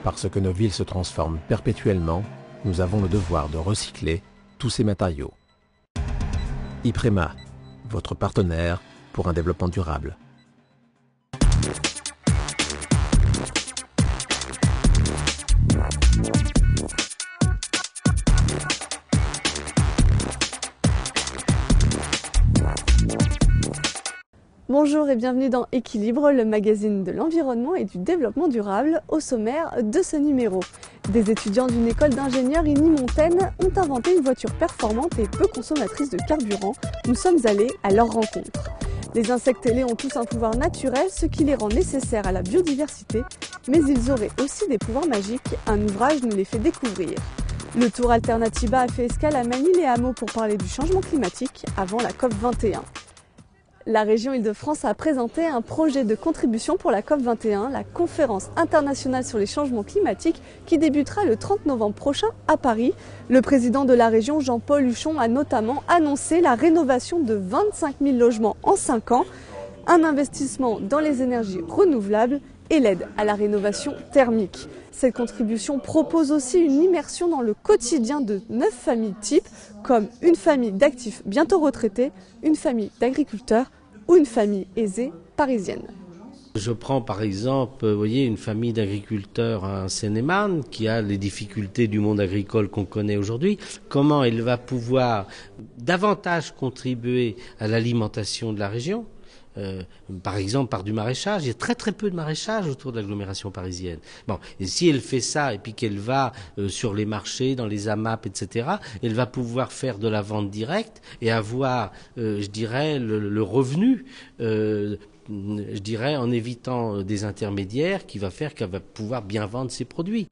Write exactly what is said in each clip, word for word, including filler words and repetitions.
Parce que nos villes se transforment perpétuellement, nous avons le devoir de recycler tous ces matériaux. Iprema, votre partenaire pour un développement durable. Bonjour et bienvenue dans Équilibre, le magazine de l'environnement et du développement durable. Au sommaire de ce numéro, des étudiants d'une école d'ingénieurs Iny-Montaine ont inventé une voiture performante et peu consommatrice de carburant. Nous sommes allés à leur rencontre. Les insectes ailés ont tous un pouvoir naturel, ce qui les rend nécessaires à la biodiversité, mais ils auraient aussi des pouvoirs magiques. Un ouvrage nous les fait découvrir. Le Tour Alternatiba a fait escale à Manille-les-Hameaux pour parler du changement climatique avant la COP vingt et un. La région Île-de-France a présenté un projet de contribution pour la COP vingt et un, la conférence internationale sur les changements climatiques qui débutera le trente novembre prochain à Paris. Le président de la région, Jean-Paul Huchon, a notamment annoncé la rénovation de vingt-cinq mille logements en cinq ans, un investissement dans les énergies renouvelables et l'aide à la rénovation thermique. Cette contribution propose aussi une immersion dans le quotidien de neuf familles types, comme une famille d'actifs bientôt retraités, une famille d'agriculteurs ou une famille aisée parisienne. Je prends par exemple, vous voyez, une famille d'agriculteurs en Seine-et-Marne qui a les difficultés du monde agricole qu'on connaît aujourd'hui. Comment elle va pouvoir davantage contribuer à l'alimentation de la région ? Euh, par exemple par du maraîchage. Il y a très très peu de maraîchage autour de l'agglomération parisienne. Bon, et si elle fait ça et puis qu'elle va euh, sur les marchés, dans les A M A P, et cetera, elle va pouvoir faire de la vente directe et avoir, euh, je dirais, le, le revenu, euh, je dirais, en évitant des intermédiaires, qui va faire qu'elle va pouvoir bien vendre ses produits.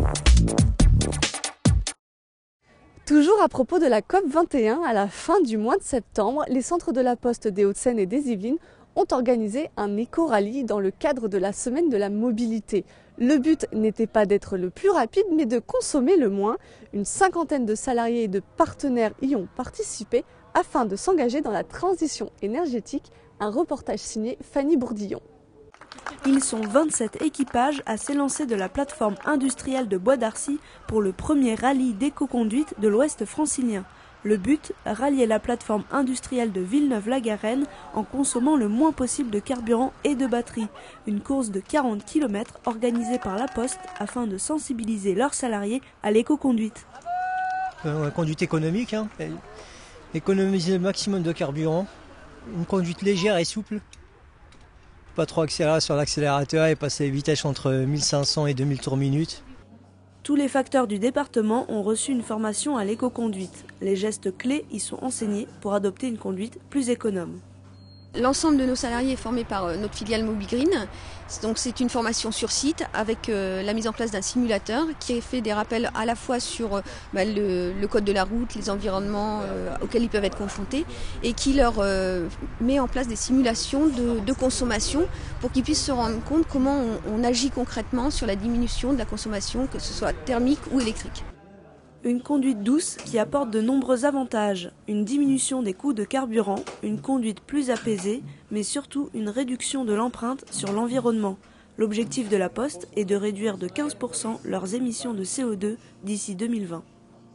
Toujours à propos de la COP vingt et un, à la fin du mois de septembre, les centres de la Poste des Hauts-de-Seine et des Yvelines ont organisé un éco-rallye dans le cadre de la semaine de la mobilité. Le but n'était pas d'être le plus rapide, mais de consommer le moins. Une cinquantaine de salariés et de partenaires y ont participé afin de s'engager dans la transition énergétique. Un reportage signé Fanny Bourdillon. Ils sont vingt-sept équipages à s'élancer de la plateforme industrielle de Bois d'Arcy pour le premier rallye d'éco-conduite de l'Ouest francilien. Le but, rallier la plateforme industrielle de Villeneuve-la-Garenne en consommant le moins possible de carburant et de batterie. Une course de quarante kilomètres organisée par la Poste afin de sensibiliser leurs salariés à l'éco-conduite. Euh, conduite économique, hein. Économiser le maximum de carburant, une conduite légère et souple. Pas trop accélérer sur l'accélérateur et passer les vitesses entre mille cinq cents et deux mille tours minute. Tous les facteurs du département ont reçu une formation à l'éco-conduite. Les gestes clés y sont enseignés pour adopter une conduite plus économe. L'ensemble de nos salariés est formé par euh, notre filiale MobiGreen. Donc c'est une formation sur site avec euh, la mise en place d'un simulateur qui fait des rappels à la fois sur euh, bah, le, le code de la route, les environnements euh, auxquels ils peuvent être confrontés et qui leur euh, met en place des simulations de, de consommation pour qu'ils puissent se rendre compte comment on, on agit concrètement sur la diminution de la consommation, que ce soit thermique ou électrique. Une conduite douce qui apporte de nombreux avantages, une diminution des coûts de carburant, une conduite plus apaisée, mais surtout une réduction de l'empreinte sur l'environnement. L'objectif de la Poste est de réduire de quinze pour cent leurs émissions de C O deux d'ici deux mille vingt.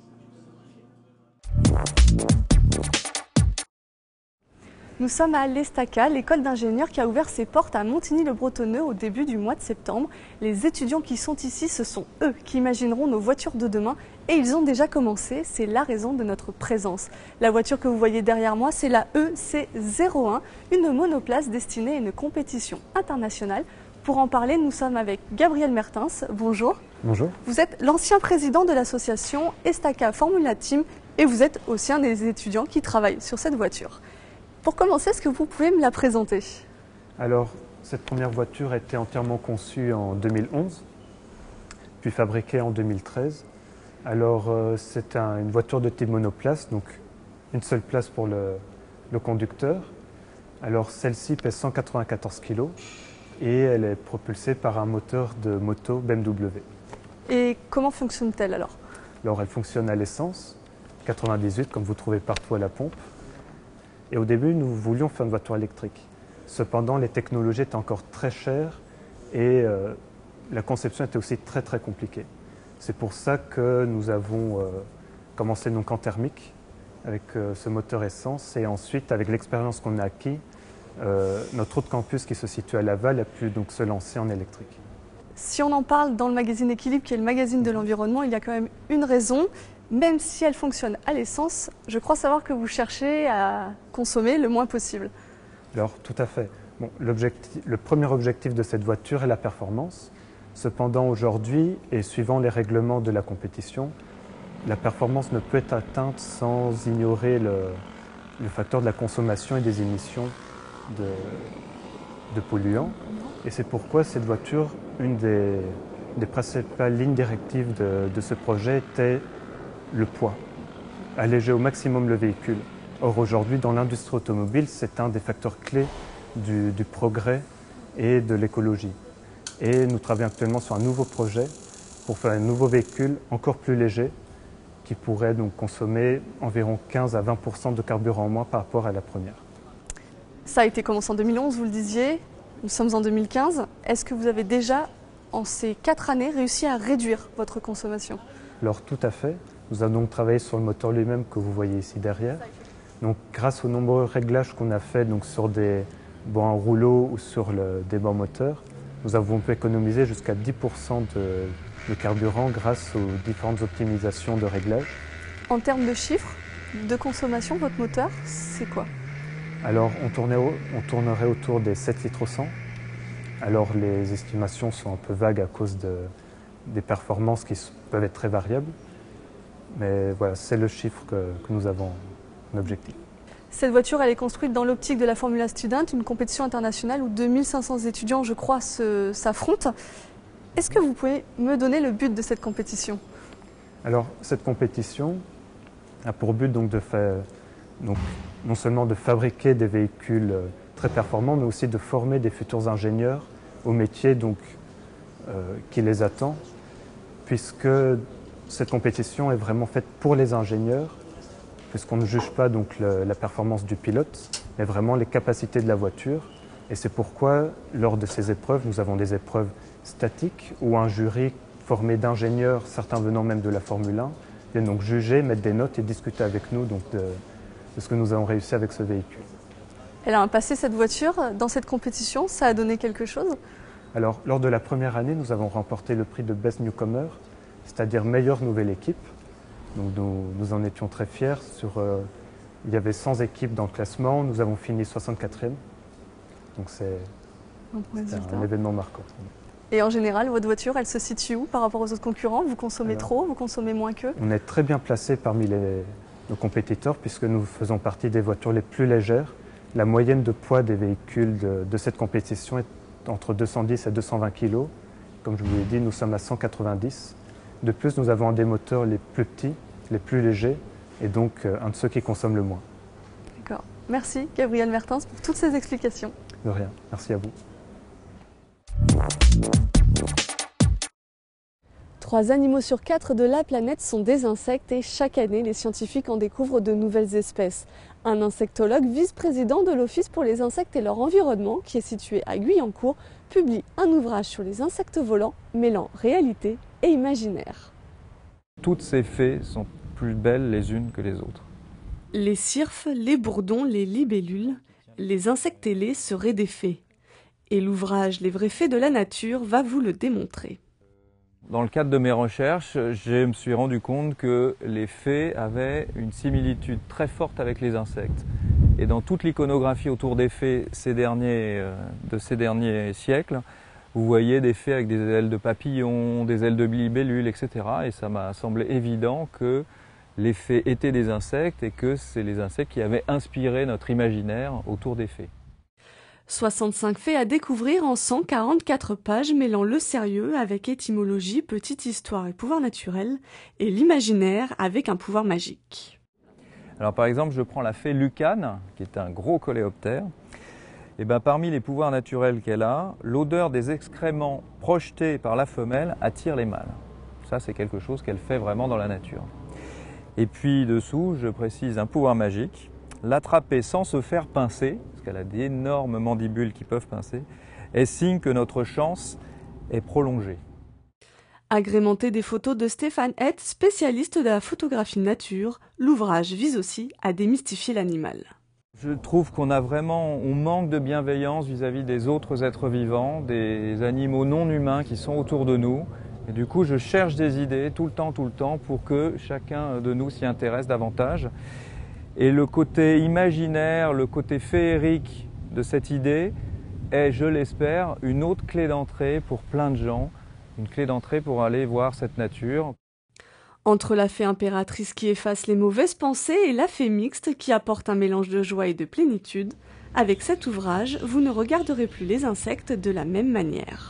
Nous sommes à l'Estaca, l'école d'ingénieurs qui a ouvert ses portes à Montigny-le-Bretonneux au début du mois de septembre. Les étudiants qui sont ici, ce sont eux qui imagineront nos voitures de demain et ils ont déjà commencé, c'est la raison de notre présence. La voiture que vous voyez derrière moi, c'est la E C zéro un, une monoplace destinée à une compétition internationale. Pour en parler, nous sommes avec Gabriel Mertens. Bonjour. Bonjour. Vous êtes l'ancien président de l'association Estaca Formula Team et vous êtes aussi un des étudiants qui travaillent sur cette voiture. Pour commencer, est-ce que vous pouvez me la présenter? Alors, cette première voiture a été entièrement conçue en deux mille onze, puis fabriquée en deux mille treize. Alors, euh, c'est un, une voiture de type monoplace, donc une seule place pour le, le conducteur. Alors, celle-ci pèse cent quatre-vingt-quatorze kilos et elle est propulsée par un moteur de moto B M W. Et comment fonctionne-t-elle alors? Alors, elle fonctionne à l'essence, quatre-vingt-dix-huit, comme vous trouvez partout à la pompe. Et au début, nous voulions faire une voiture électrique. Cependant, les technologies étaient encore très chères et euh, la conception était aussi très très compliquée. C'est pour ça que nous avons euh, commencé donc en thermique avec euh, ce moteur essence et ensuite avec l'expérience qu'on a acquis, euh, notre autre campus qui se situe à Laval a pu donc se lancer en électrique. Si on en parle dans le magazine Équilibre, qui est le magazine de l'environnement, il y a quand même une raison. Même si elle fonctionne à l'essence, je crois savoir que vous cherchez à consommer le moins possible. Alors, tout à fait. Bon, l'objectif, le premier objectif de cette voiture est la performance. Cependant, aujourd'hui, et suivant les règlements de la compétition, la performance ne peut être atteinte sans ignorer le, le facteur de la consommation et des émissions de, de polluants. Et c'est pourquoi cette voiture, une des, des principales lignes directives de, de ce projet était le poids, alléger au maximum le véhicule. Or aujourd'hui, dans l'industrie automobile, c'est un des facteurs clés du, du progrès et de l'écologie. Et nous travaillons actuellement sur un nouveau projet pour faire un nouveau véhicule encore plus léger qui pourrait donc consommer environ quinze à vingt pour cent de carburant en moins par rapport à la première. Ça a été commencé en deux mille onze, vous le disiez, nous sommes en deux mille quinze. Est-ce que vous avez déjà, en ces quatre années, réussi à réduire votre consommation? Alors tout à fait. Nous avons donc travaillé sur le moteur lui-même que vous voyez ici derrière. Donc, grâce aux nombreux réglages qu'on a fait donc, sur des bancs à rouleau ou sur le, des bancs moteurs, nous avons pu économiser jusqu'à dix pour cent de, de carburant grâce aux différentes optimisations de réglages. En termes de chiffres de consommation, votre moteur, c'est quoi? Alors, on, tournait au, on tournerait autour des sept litres au cent. Alors, les estimations sont un peu vagues à cause de, des performances qui peuvent être très variables. Mais voilà, c'est le chiffre que, que nous avons en objectif. Cette voiture, elle est construite dans l'optique de la Formula Student, une compétition internationale où deux mille cinq cents étudiants, je crois, se, s'affrontent. Est-ce que vous pouvez me donner le but de cette compétition? Alors, cette compétition a pour but donc, de faire, donc, non seulement de fabriquer des véhicules très performants, mais aussi de former des futurs ingénieurs au métier donc, euh, qui les attend, puisque cette compétition est vraiment faite pour les ingénieurs, puisqu'on ne juge pas donc le, la performance du pilote, mais vraiment les capacités de la voiture. Et c'est pourquoi, lors de ces épreuves, nous avons des épreuves statiques où un jury formé d'ingénieurs, certains venant même de la Formule un, viennent donc juger, mettre des notes et discuter avec nous donc, de, de ce que nous avons réussi avec ce véhicule. Elle a un passé, cette voiture, dans cette compétition, ça a donné quelque chose? Alors, lors de la première année, nous avons remporté le prix de Best Newcomer, c'est-à-dire meilleure nouvelle équipe. Donc nous, nous en étions très fiers. Sur, euh, il y avait cent équipes dans le classement, nous avons fini soixante-quatrième. Donc c'est un, un événement marquant. Et en général, votre voiture, elle se situe où par rapport aux autres concurrents? Vous consommez Alors, trop, vous consommez moins qu'eux? On est très bien placé parmi les, nos compétiteurs puisque nous faisons partie des voitures les plus légères. La moyenne de poids des véhicules de, de cette compétition est entre deux cent dix et deux cent vingt kilos. Comme je vous l'ai dit, nous sommes à cent quatre-vingt-dix. De plus, nous avons un des moteurs les plus petits, les plus légers, et donc euh, un de ceux qui consomment le moins. D'accord. Merci Gabriel Mertens pour toutes ces explications. De rien. Merci à vous. Trois animaux sur quatre de la planète sont des insectes et chaque année, les scientifiques en découvrent de nouvelles espèces. Un insectologue, vice-président de l'Office pour les insectes et leur environnement, qui est situé à Guyancourt, publie un ouvrage sur les insectes volants mêlant réalité et imaginaire. Toutes ces fées sont plus belles les unes que les autres. Les cirfes, les bourdons, les libellules, les insectes ailés seraient des fées. Et l'ouvrage Les vraies fées de la nature va vous le démontrer. Dans le cadre de mes recherches, je me suis rendu compte que les fées avaient une similitude très forte avec les insectes. Et dans toute l'iconographie autour des fées ces derniers, euh, de ces derniers siècles, vous voyez des fées avec des ailes de papillons, des ailes de libellules, et cetera. Et ça m'a semblé évident que les fées étaient des insectes et que c'est les insectes qui avaient inspiré notre imaginaire autour des fées. soixante-cinq faits à découvrir en cent quarante-quatre pages mêlant le sérieux avec étymologie, petite histoire et pouvoir naturel, et l'imaginaire avec un pouvoir magique. Alors par exemple, je prends la fée Lucane, qui est un gros coléoptère. Et ben, parmi les pouvoirs naturels qu'elle a, l'odeur des excréments projetés par la femelle attire les mâles. Ça, c'est quelque chose qu'elle fait vraiment dans la nature. Et puis dessous, je précise un pouvoir magique. L'attraper sans se faire pincer, parce qu'elle a d'énormes mandibules qui peuvent pincer, est signe que notre chance est prolongée. Agrémenté des photos de Stéphane Hett, spécialiste de la photographie nature, l'ouvrage vise aussi à démystifier l'animal. Je trouve qu'on a vraiment, on manque de bienveillance vis-à-vis des autres êtres vivants, des animaux non humains qui sont autour de nous. Et du coup, je cherche des idées tout le temps, tout le temps, pour que chacun de nous s'y intéresse davantage. Et le côté imaginaire, le côté féerique de cette idée est, je l'espère, une autre clé d'entrée pour plein de gens, une clé d'entrée pour aller voir cette nature. Entre la fée impératrice qui efface les mauvaises pensées et la fée mixte qui apporte un mélange de joie et de plénitude, avec cet ouvrage, vous ne regarderez plus les insectes de la même manière.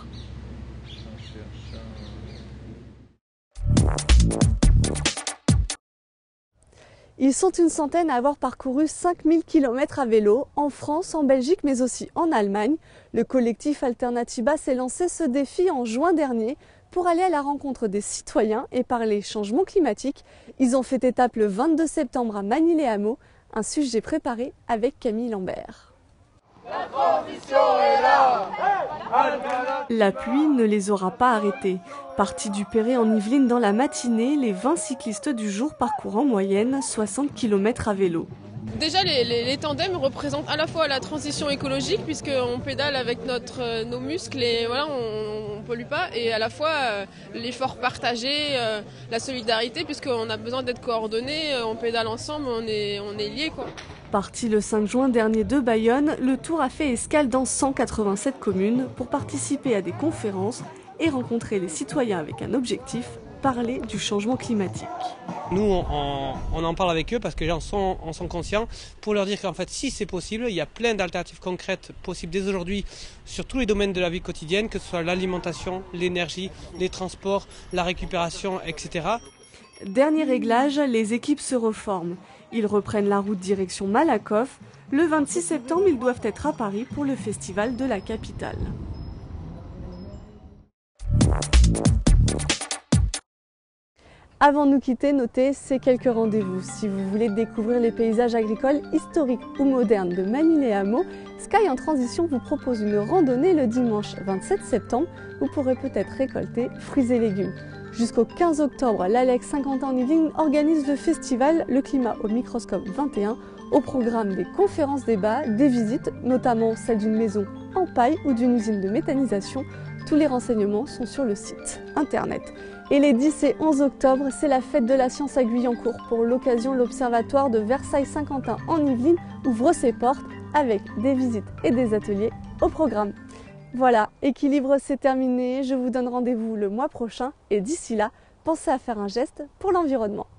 Ils sont une centaine à avoir parcouru cinq mille kilomètres à vélo, en France, en Belgique, mais aussi en Allemagne. Le collectif Alternatiba s'est lancé ce défi en juin dernier pour aller à la rencontre des citoyens et parler changement climatique. Ils ont fait étape le vingt-deux septembre à Magny-les-Hameaux, un sujet préparé avec Camille Lambert. La transition est là. La pluie ne les aura pas arrêtés. Partis du Perret en Yvelines dans la matinée, les vingt cyclistes du jour parcourent en moyenne soixante kilomètres à vélo. Déjà, les, les, les tandems représentent à la fois la transition écologique, puisqu'on pédale avec notre, nos muscles et voilà, on ne pollue pas, et à la fois euh, l'effort partagé, euh, la solidarité, puisqu'on a besoin d'être coordonnés, euh, on pédale ensemble, on est, on est liés, quoi. Parti le cinq juin dernier de Bayonne, le Tour a fait escale dans cent quatre-vingt-sept communes pour participer à des conférences et rencontrer les citoyens avec un objectif, parler du changement climatique. Nous, on, on, on en parle avec eux parce que les gens sont, en sont conscients pour leur dire qu'en fait, si c'est possible, il y a plein d'alternatives concrètes possibles dès aujourd'hui sur tous les domaines de la vie quotidienne, que ce soit l'alimentation, l'énergie, les transports, la récupération, et cetera. Dernier réglage, les équipes se reforment. Ils reprennent la route direction Malakoff. Le vingt-six septembre, ils doivent être à Paris pour le festival de la capitale. Avant de nous quitter, notez ces quelques rendez-vous. Si vous voulez découvrir les paysages agricoles historiques ou modernes de Magny-les-Hameaux, Sky en Transition vous propose une randonnée le dimanche vingt-sept septembre. Vous pourrez peut-être récolter fruits et légumes. Jusqu'au quinze octobre, l'Alex Saint-Quentin en Yvelines organise le festival Le Climat au Microscope vingt et un. Au programme des conférences débats, des visites, notamment celle d'une maison en paille ou d'une usine de méthanisation. Tous les renseignements sont sur le site internet. Et les dix et onze octobre, c'est la fête de la science à Guyancourt. Pour l'occasion, l'Observatoire de Versailles-Saint-Quentin en Yvelines ouvre ses portes avec des visites et des ateliers au programme. Voilà, Équilibre, c'est terminé. Je vous donne rendez-vous le mois prochain et d'ici là, pensez à faire un geste pour l'environnement.